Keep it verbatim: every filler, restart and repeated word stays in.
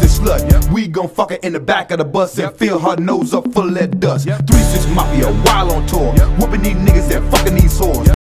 the slut. We gon' fuck her in the back of the bus and fill her nose up full of that dust. three six Mafia, while on tour.